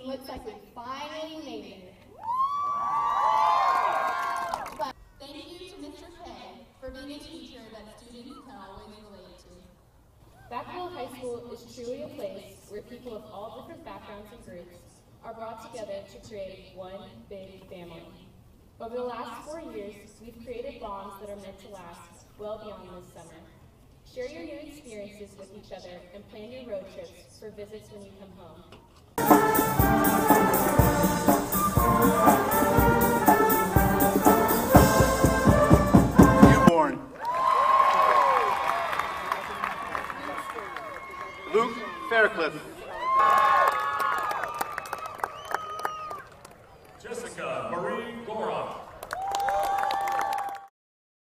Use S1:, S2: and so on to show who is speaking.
S1: looks like we finally made it.
S2: Thank you to Mr. K for being a teacher that students can always relate to.
S3: Vacaville High School is truly a place where people of all different backgrounds and groups are brought together to create one big family. Over the last 4 years, we've created bonds that are meant to last well beyond this summer. Share your new experiences with each other and plan your road trips for visits when you come home.